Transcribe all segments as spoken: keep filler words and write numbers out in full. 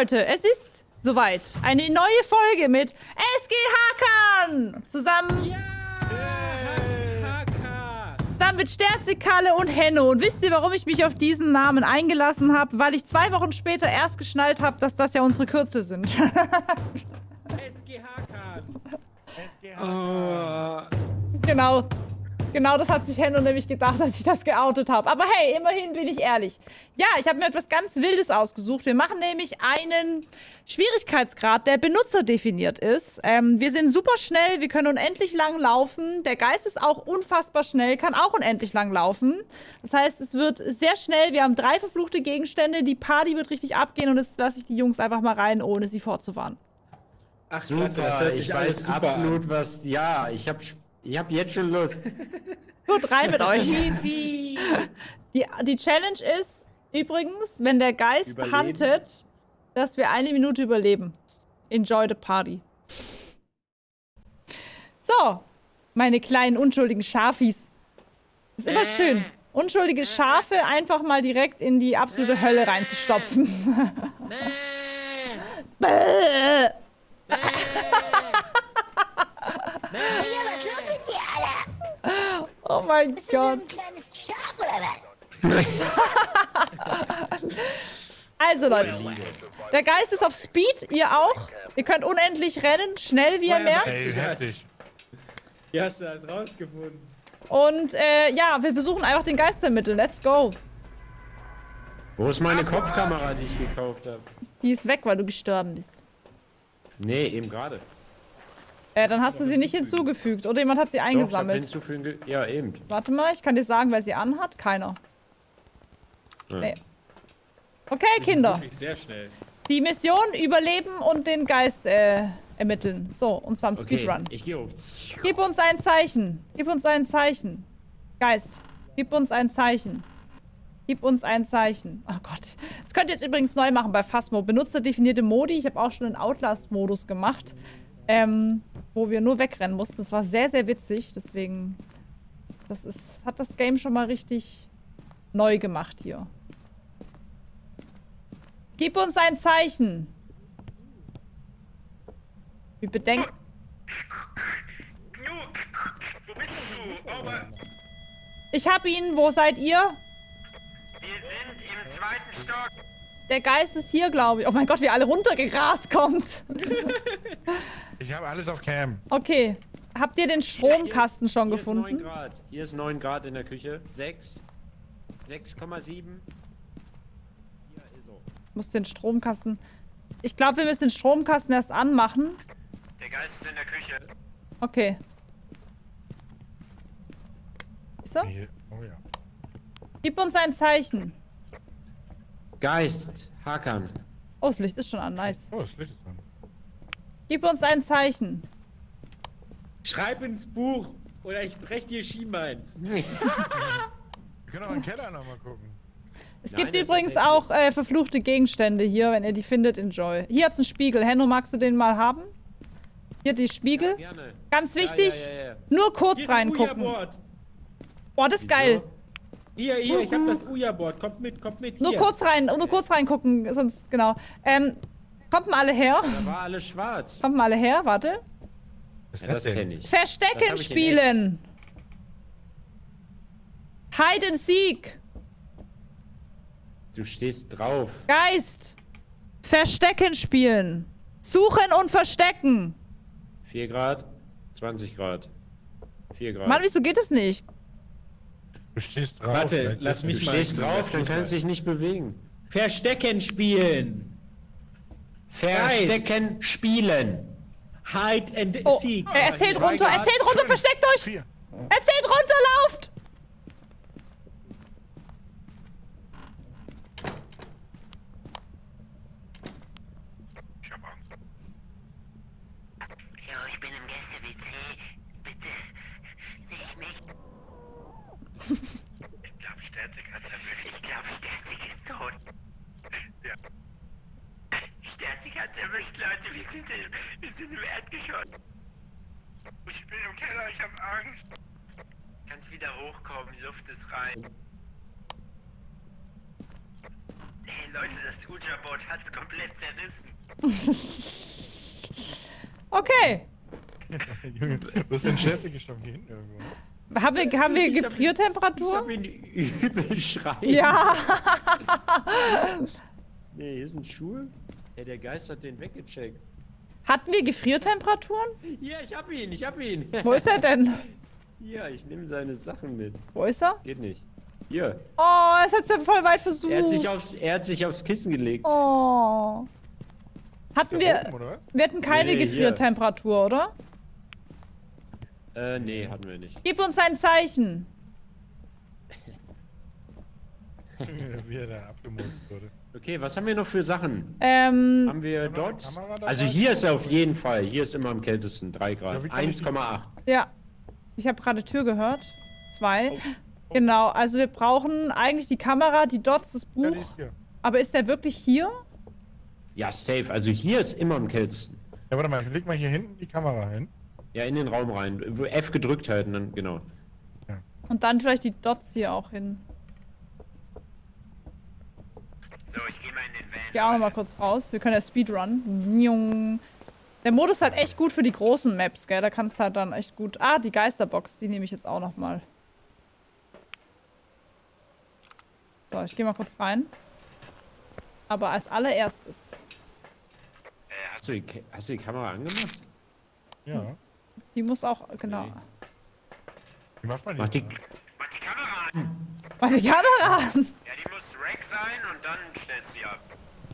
Leute, es ist soweit. Eine neue Folge mit S G Hakan. Zusammen... Ja! Haka! Zusammen mit Sterzekalle und Henno. Und wisst ihr, warum ich mich auf diesen Namen eingelassen habe? Weil ich zwei Wochen später erst geschnallt habe, dass das ja unsere Kürzel sind. S G Hakan! S G Hakan. Oh. Genau. Genau das hat sich Henno nämlich gedacht, als ich das geoutet habe. Aber hey, immerhin bin ich ehrlich. Ja, ich habe mir etwas ganz Wildes ausgesucht. Wir machen nämlich einen Schwierigkeitsgrad, der benutzerdefiniert ist. Ähm, wir sind super schnell, wir können unendlich lang laufen. Der Geist ist auch unfassbar schnell, kann auch unendlich lang laufen. Das heißt, es wird sehr schnell. Wir haben drei verfluchte Gegenstände, die Party wird richtig abgehen und jetzt lasse ich die Jungs einfach mal rein, ohne sie vorzuwarnen. Ach, Super, klasse, das hört sich ich alles weiß super absolut an. was. Ja, ich hab, ich hab jetzt schon Lust. Gut, rein mit euch. Wie? Die, die Challenge ist übrigens, wenn der Geist Überleben. huntet, dass wir eine Minute überleben. Enjoy the party. So, meine kleinen unschuldigen Schafis. Ist immer schön, unschuldige Schafe einfach mal direkt in die absolute Hölle reinzustopfen. Bäh. Oh mein Gott. Also Leute, der Geist ist auf Speed, ihr auch. Ihr könnt unendlich rennen, schnell wie ihr merkt. Ey, heftig. Wie hast du das rausgefunden? Und äh, ja, wir versuchen einfach den Geist zu ermitteln. Let's go. Wo ist meine Kopfkamera, die ich gekauft habe? Die ist weg, weil du gestorben bist. Nee, eben gerade. Äh, dann hast du sie nicht hinzugefügt. Oder jemand hat sie Doch, ich hab eingesammelt. hinzufügen ge- Ja, eben. Warte mal, ich kann dir sagen, wer sie anhat. Keiner. Ja. Nee. Okay, Wir sind Kinder. wirklich sehr schnell. Die Mission überleben und den Geist äh, ermitteln. So, und zwar im Okay, Speedrun. ich gehe hoch. Gib uns ein Zeichen. Gib uns ein Zeichen. Geist, gib uns ein Zeichen. Gib uns ein Zeichen. Oh Gott. Das könnt ihr jetzt übrigens neu machen bei Phasmo. Benutzerdefinierte Modi. Ich habe auch schon einen Outlast-Modus gemacht. Ähm, wo wir nur wegrennen mussten. Das war sehr, sehr witzig. Deswegen, das ist, hat das Game schon mal richtig neu gemacht hier. Gib uns ein Zeichen. Wir bedenken. Knut, wo bist du? Aber Ich hab ihn. Wo seid ihr? wir sind im zweiten Stock. Der Geist ist hier, glaube ich. Oh mein Gott, wie alle runtergegrast kommt. Ich habe alles auf Cam. Okay. Habt ihr den Stromkasten schon Hier ist neun gefunden? Grad. Hier ist neun Grad in der Küche. sechs. sechs Komma sieben. Hier ist er. Ich muss den Stromkasten... Ich glaube, wir müssen den Stromkasten erst anmachen. Der Geist ist in der Küche. Okay. Ist er? Hier. Oh ja. Gib uns ein Zeichen. Geist. Hakan. Oh, das Licht ist schon an. Nice. Oh, das Licht ist an. Gib uns ein Zeichen. Schreib ins Buch oder ich brech dir Schienbein. Wir können auch im Keller nochmal gucken. Es Nein, gibt das ist übrigens echt auch äh, verfluchte Gegenstände hier, wenn ihr die findet, enjoy. Hier hat's einen Spiegel. Henno, magst du den mal haben? Hier die Spiegel. Gerne. Ganz Ja, wichtig, Ja, ja, ja. nur kurz Hier ist ein reingucken. Uja-Board. Boah, das ist Wieso? geil. Hier, hier, ich hab das Uja-Board. Kommt mit, kommt mit. Nur hier. kurz rein, nur kurz reingucken, sonst, genau. Ähm, kommt mal alle her. Da war alles schwarz. Kommt mal alle her, warte. Was ist Ja, das denn? kenne ich. Verstecken Das hab ich in spielen. Hide and Seek. Du stehst drauf. Geist. Verstecken spielen. Suchen und verstecken. vier Grad. zwanzig Grad. vier Grad. Mann, wieso geht es nicht? Du stehst drauf. Warte, vielleicht lass ist- mich du mal- stehst drauf, lass dann mich kannst du mal. dich nicht bewegen. Verstecken spielen. Verstecken spielen. Hide and Oh, seek. er erzählt Drei runter, Grad. erzählt runter, versteckt euch! Vier. Erzählt runter, lauft! Ich hab Angst. Jo, ich bin im Gäste-W C. Bitte nicht mich. Ich glaube, Sterzig hat erwischt. Ich glaube, Sterzig ist tot. Ja. Sterzig hat erwischt, Leute. Wir sind, im, wir sind im Erdgeschoss. Ich bin im Keller, ich hab Angst. Kannst wieder hochkommen, Luft ist rein. Leute, das Uja-Board hat's komplett zerrissen. Okay. Junge, wo ist denn Schätze gestorben? Hier hinten irgendwo. Haben wir, haben wir Ich hab- Gefriertemperatur? Ich hab ihn übel schreien. Ja. Nee, hier sind Schuhe. Hey, der Geist hat den weggecheckt. Hatten wir Gefriertemperaturen? Ja, ich hab ihn, ich hab ihn. Wo ist er denn? Ja, ich nehme seine Sachen mit. Wo ist er? Geht nicht. Hier. Oh, es hat ja voll weit versucht. Er hat sich aufs, er hat sich aufs Kissen gelegt. Oh. Hatten Ist der wir... oben, oder was? Wir hatten keine Nee, nee, Gefriertemperatur, oder? Äh, nee, hatten wir nicht. Gib uns ein Zeichen. Wie er da abgemurkst wurde. Okay, was haben wir noch für Sachen? Ähm, Haben wir Haben wir eine dort? Kamera dabei? Also hier ist er auf jeden Fall. Hier ist immer am kältesten. drei Ja, Grad. wie kann ich eins Komma acht. ja. Ich habe gerade Tür gehört. Zwei. Oh. Genau, also wir brauchen eigentlich die Kamera, die Dots, das Ja, Buch. die ist hier. Aber ist der wirklich hier? Ja, safe. Also hier ist immer am kältesten. Ja, warte mal, leg mal hier hinten die Kamera hin. Ja, in den Raum rein. Wo F gedrückt halten, dann genau. Und dann vielleicht die Dots hier auch hin. So, ich gehe mal in den Van. Ich geh auch noch mal kurz raus. Wir können ja Speedrun. Der Modus ist halt echt gut für die großen Maps, gell? Da kannst du halt dann echt gut... Ah, die Geisterbox, die nehme ich jetzt auch noch mal. So, ich gehe mal kurz rein. Aber als allererstes... Äh, hast, du die, Ka- hast du die Kamera angemacht? Ja. Die muss auch... Genau. Nee. Wie macht man die? Mach die, Mach die Kamera an. Mach die Kamera an! Ja, die muss Rack sein und dann stellst du sie ab.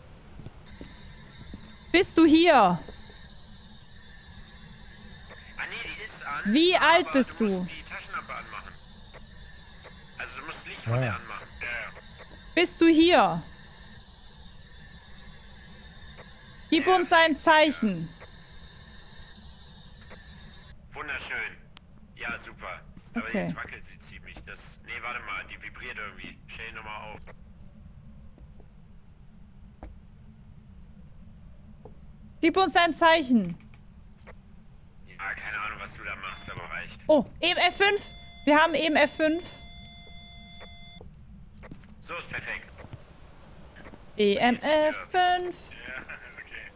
Bist du hier? Ah, nee, die ist an. Wie alt aber bist du? du? musst die Taschenlampe anmachen. Also du musst Licht von Ah. der anmachen. Ja, ja. Bist du hier? Gib uns ein Zeichen. Wunderschön. Ja, super. Aber Okay. jetzt wackelt sie ziemlich. Das. Nee, warte mal, die vibriert irgendwie. Stell die nochmal auf. Gib uns ein Zeichen. Ja, keine Ahnung, was du da machst, aber reicht. Oh, eben F fünf. Wir haben eben F fünf. So ist perfekt. E M F fünf. Ja, okay.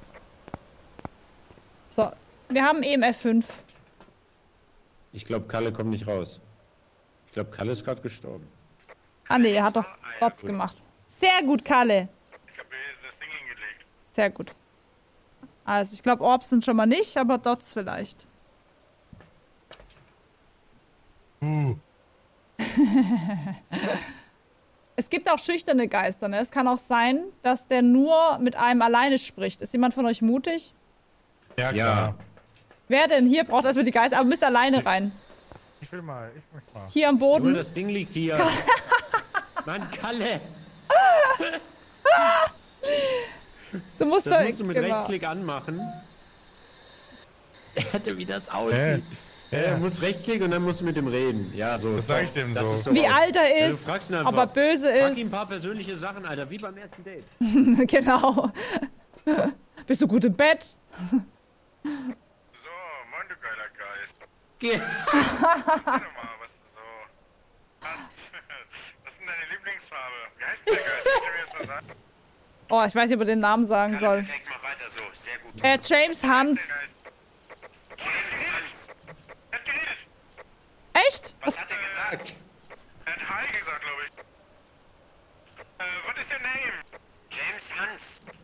So, wir haben eben F fünf. ich glaube, Kalle kommt nicht raus. Ich glaube, Kalle ist gerade gestorben. Ah ne, er hat doch trotz gut. gemacht. Sehr gut, Kalle. Ich habe das Ding hingelegt. Sehr gut. Also, ich glaube, Orbs sind schon mal nicht, aber Dots vielleicht. Uh, Es gibt auch schüchterne Geister, ne? Es kann auch sein, dass der nur mit einem alleine spricht. Ist jemand von euch mutig? ja, Ja. klar. Wer denn hier braucht erstmal die Geister? Aber müsst alleine rein. Ich will mal, ich möchte mal. Hier am Junge, Boden. das Ding liegt hier. Mann, Kalle! Du musst Das da. musst du mit genau. Rechtsklick anmachen. Er hatte, wie das Hä? aussieht. Ja, Ja. er muss Rechtsklick und dann musst du mit dem reden. Ja, so. Das sag ich dem das so. Ist so Wie raus. alt er Ja, du ist, fragst ihn einfach. ob er böse Frag ist. ihm ein paar persönliche Sachen, Alter, wie beim ersten Date. Genau. Bist du gut im Bett? So, Mann, du geiler Geist. Geh. Sag doch mal, was du so hast. Was ist denn deine Lieblingsfarbe? Wie heißt der Geist? Kannst du mir das mal sagen? Oh, ich weiß nicht, ob er den Namen sagen soll. Perfekt, mach weiter so. Sehr gut. Äh, James Hans. James Hans. Er hat geredet. Echt? Was Was? hat er gesagt? Er hat Hi gesagt, glaube ich. Äh, what is your name? James Hans.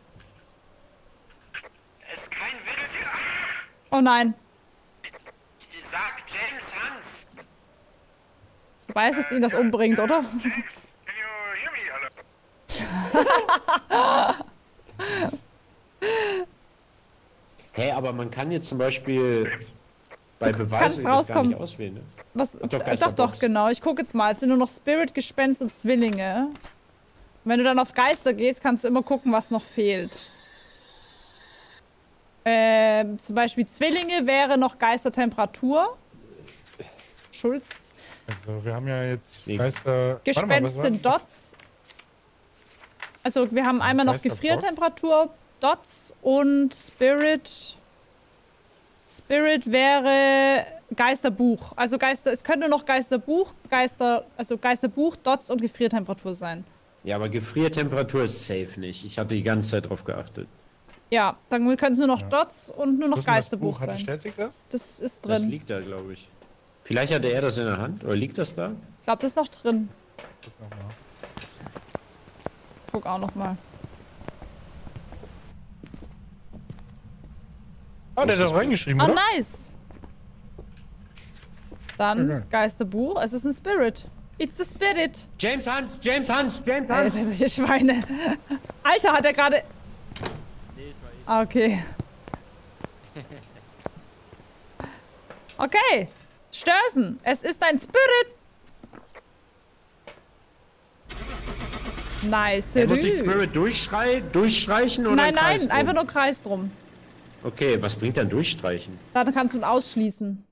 Es ist kein Witz. Oh nein. Sag James Hans. Du weißt, dass ihn das umbringt, oder? James, can you hear me, Alter? Hä, aber man kann jetzt zum Beispiel bei kannst Beweisen das gar rauskommen. nicht auswählen, ne? Was? doch, Doch, doch, Geisterbox. genau. Ich gucke jetzt mal. Es sind nur noch Spirit, Gespenst und Zwillinge. Und wenn du dann auf Geister gehst, kannst du immer gucken, was noch fehlt. Ähm, zum Beispiel Zwillinge wäre noch Geistertemperatur. Schulz. Also, wir haben ja jetzt Nee. Geister. Warte mal, Gespenst was sind war- Dots. Also wir haben einmal noch Geisterbox. Gefriertemperatur, Dots und Spirit. Spirit wäre Geisterbuch. Also Geister, es könnte noch Geisterbuch, Geister, also Geisterbuch, Dots und Gefriertemperatur sein. Ja, aber Gefriertemperatur ist safe nicht. Ich hatte die ganze Zeit drauf geachtet. Ja, dann können es nur noch Ja. Dots und nur noch Wo ist denn das Geisterbuch Buch? Hat- sein. Stellt sich das? Das ist Das drin. liegt da, glaube ich. Vielleicht hatte er das in der Hand, oder liegt das da? Ich glaube, das ist noch drin. Guck noch mal. Guck auch noch mal. Ah, der hat das reingeschrieben, Oh, oder? nice. Dann Okay. Geisterbuch. Es ist ein Spirit. It's a Spirit. James Hans! James Hans! James Alter, Hans! solche Schweine. Alter, hat er gerade... Ah, okay. Okay. Störsen. Es ist ein Spirit. Nice. Er muss sich Spirit durchschrei durchstreichen oder Nein, im Kreis nein, drum? einfach nur Kreis drum. Okay, was bringt dann durchstreichen? Dann kannst du ihn ausschließen.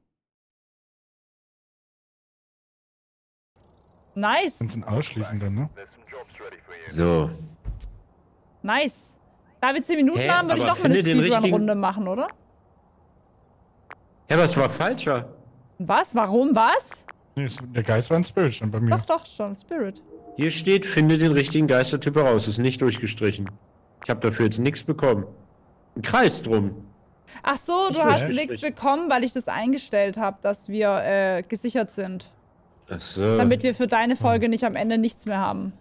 Nice. Kannst ihn ausschließen dann, ne? So. Nice. Da wir zehn Minuten Hä, haben, würde ich aber doch mal eine finde den Speedrun-Runde richtigen- machen, oder? Ja, was war falscher? Was? Warum? Was? Nee, es- der Geist war ein Spirit, stand bei mir. Doch, doch, schon. Spirit. Hier steht, finde den richtigen Geistertyp heraus. Ist nicht durchgestrichen. Ich habe dafür jetzt nichts bekommen. Ein Kreis drum. Ach so, du Nicht hast durchgestrichen. nichts bekommen, weil ich das eingestellt habe, dass wir äh, gesichert sind. Ach so. Damit wir für deine Folge nicht am Ende nichts mehr haben.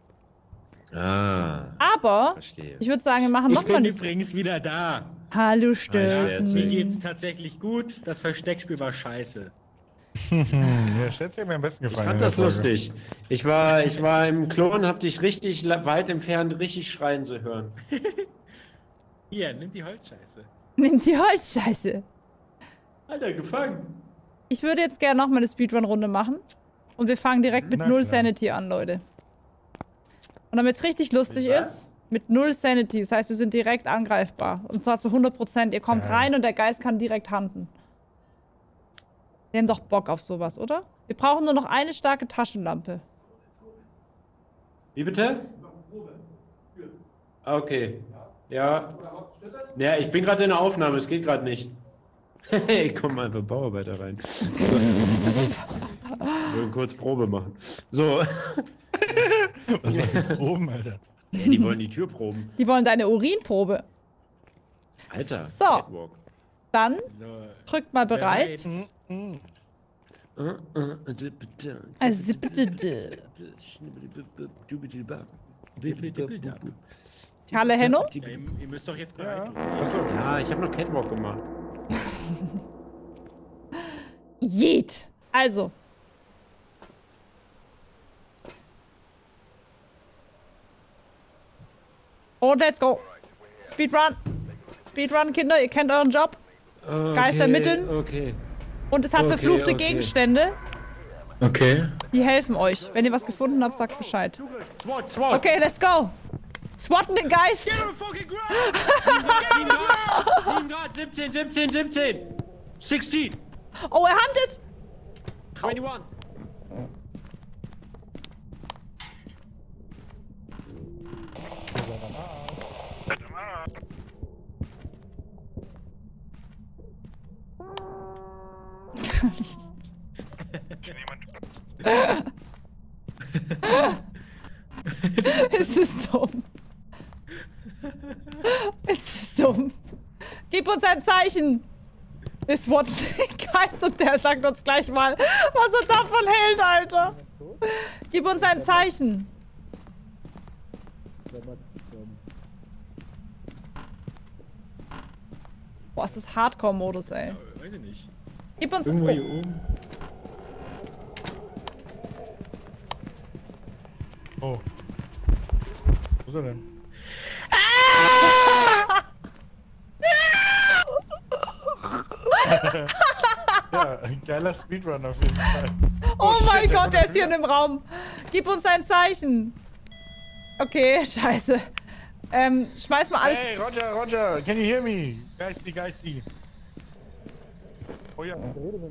Ah, Aber verstehe. ich würde sagen, wir machen Ich nochmal bin eine... übrigens wieder da. Hallo, Mir Störsen. Mir geht's tatsächlich gut. Das Versteckspiel war scheiße. Hm, ja, stellt sich mir am besten Ich gefallen. fand in der das Folge. lustig. Ich war, ich war im Klon, hab dich richtig la- weit entfernt richtig schreien zu hören. Hier, nimm die Holzscheiße. Nimm die Holzscheiße. Alter, gefangen. Ich würde jetzt gerne nochmal eine Speedrun-Runde machen. Und wir fangen direkt mit Na null klar. Sanity an, Leute. Und damit es richtig lustig Mit was? ist, mit null Sanity. Das heißt, wir sind direkt angreifbar. Und zwar zu hundert Prozent. Ihr kommt Ja. rein und der Geist kann direkt handen. Wir haben doch Bock auf sowas, oder? Wir brauchen nur noch eine starke Taschenlampe. Wie bitte? Ah, okay. Ja. Ja, ich bin gerade in der Aufnahme, es geht gerade nicht. Hey, komm einfach Bauarbeiter rein. Wir wollen kurz Probe machen. So. Was war hier oben, Alter? Ja, die wollen die Tür proben. Die wollen deine Urinprobe. Alter. So. Catwalk. Dann So. drückt mal bereit. Hm, hm. Äh, äh, also bitte. Also bitte. Kalle Henno? Ja, ihr, ihr müsst doch jetzt Ja. bereit. Achso. Ja, ich habe noch Catwalk gemacht. Jeet. Also. Und let's go. Speedrun. Speedrun, Kinder, ihr kennt euren Job. Okay, Geister ermitteln. Okay. Und es hat Okay, verfluchte okay. Gegenstände. Okay. Die helfen euch. Wenn ihr was gefunden habt, sagt Bescheid. SWAT, SWAT. Okay, let's go. Swatten den Geist. Fucking ground! sieben Grad, siebzehn, siebzehn, siebzehn! sechzehn! Oh, er handelt. einundzwanzig! Es ist dumm. Es ist dumm. Gib uns ein Zeichen. Es wird Geist und der sagt uns gleich mal, was er davon hält, Alter. Gib uns ein Zeichen. Boah, es ist Hardcore-Modus, ey. Ja, weiß ich nicht. Gib uns... Irgendwo Oh. hier oben. Oh. Wo ist er denn? Ja, ein geiler Speedrun auf jeden Fall. Oh, shit, mein der Gott, kommt der ja ist hier in dem Raum. Gib uns ein Zeichen. Okay, scheiße. Ähm, schmeiß mal alles... Hey, Roger, Roger, can you hear me? Geisty, Geisty. Oh ja.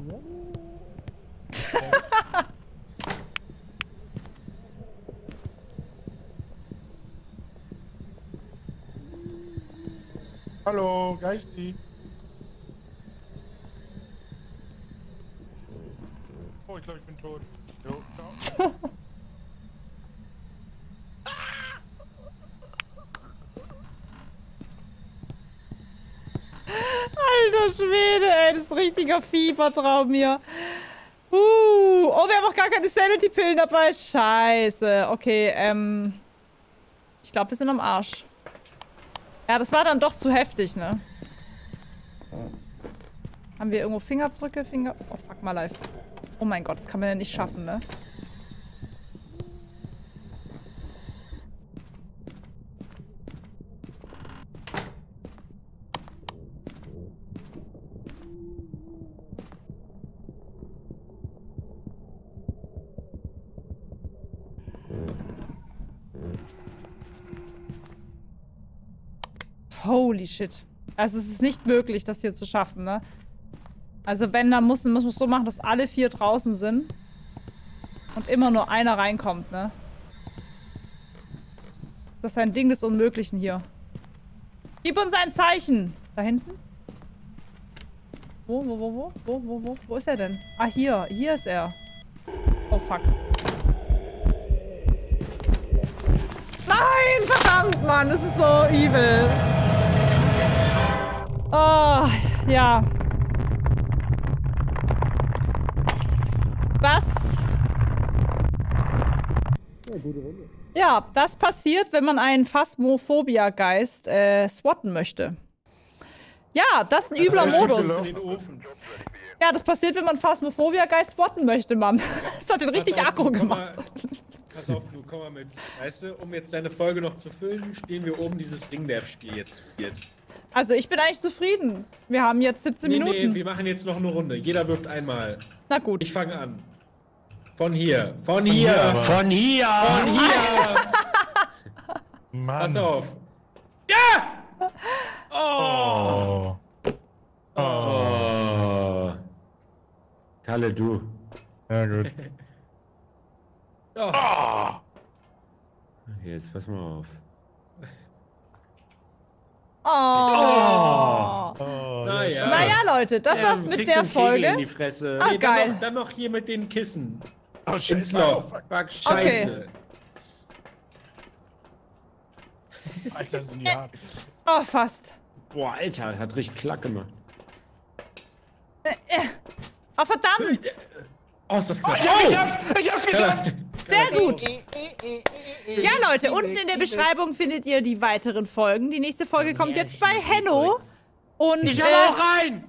Hallo, Geisty. Oh, ich glaube, ich bin tot. Jo, ciao. Alter Schwede, ey. Das ist ein richtiger Fiebertraum hier. Uh, oh, wir haben auch gar keine Sanity-Pillen dabei. Scheiße. Okay, ähm... ich glaube, wir sind am Arsch. Ja, das war dann doch zu heftig, ne? Haben wir irgendwo Fingerabdrücke? Finger... Oh, fuck mal live. Oh mein Gott, das kann man ja nicht schaffen, ne? Holy shit. Also es ist nicht möglich, das hier zu schaffen, ne? Also wenn, dann muss man es so machen, dass alle vier draußen sind. Und immer nur einer reinkommt, ne? Das ist ein Ding des Unmöglichen hier. Gib uns ein Zeichen! Da hinten? Wo, wo, wo, wo? Wo, wo, wo? Wo ist er denn? Ah, hier. Hier ist er. Oh, fuck. Nein! Verdammt, Mann! Das ist so evil. Oh, ja. Das... Ja, das passiert, wenn man einen Phasmophobia-Geist äh, swatten möchte. Ja, das ist ein übler Modus. In den Ofen. Ja, das passiert, wenn man Phasmophobia-Geist swatten möchte, Mann. Das hat den richtig Pass auf, aggro du, komm gemacht. mal- Pass auf, du, komm mal mit. Weißt du, um jetzt deine Folge noch zu füllen, spielen wir oben dieses Ringwerfspiel jetzt zu viert. Also, ich bin eigentlich zufrieden. Wir haben jetzt siebzehn Nee, Minuten. nee, wir machen jetzt noch eine Runde. Jeder wirft einmal. Na gut. Ich fange an. Von hier. Von hier. hier, aber. Von hier! Von hier. Mann. Pass auf. Ja! Oh! Oh. Oh. Oh. Kalle, du. Ja, gut. Oh. Oh. Jetzt pass mal auf. Oh. Oh, Naja. Naja, Leute, das Ähm, war's mit kriegst der du einen Kegel Folge. In die Fresse. Ah, Nee, geil. Dann noch, dann noch hier mit den Kissen. Oh, Ins Scheiße. Loch. Fuck. Fuck, scheiße. Alter, sind die hart. Oh, fast. Boah, Alter, hat richtig Klack gemacht. Oh, verdammt. Oh, ist das Oh, knapp. ich hab's geschafft! Ich hab's geschafft! Sehr gut. Ja, Leute, unten in der Beschreibung findet ihr die weiteren Folgen. Die nächste Folge kommt jetzt bei Henno. Und, Ich äh, hab auch rein!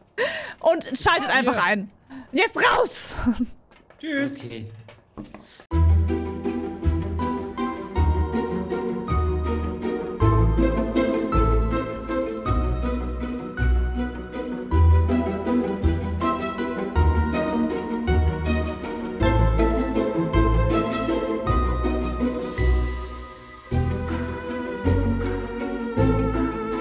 und schaltet einfach ein. Jetzt raus! Tschüss. Okay.